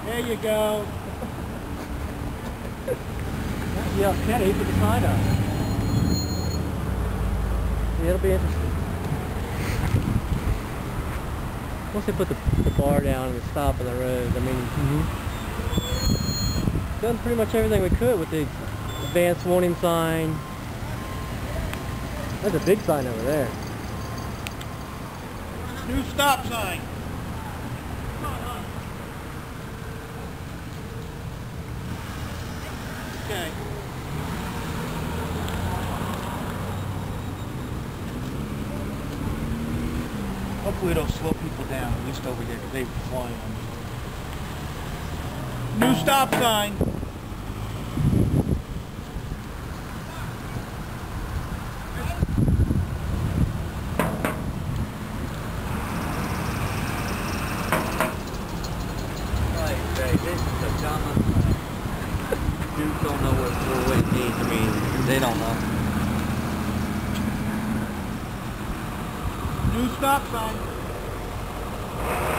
There you go. Yeah, Kenny, put the sign up. Yeah, it'll be interesting. Once they put the bar down and the stop on the road, I mean, done pretty much everything we could with the advanced warning sign. There's a big sign over there. New stop sign. Okay. Hopefully it'll slow people down, at least over here, because they're flying on me. New stop sign. This is a common dudes don't know what it means. I mean, they don't know. New stop sign.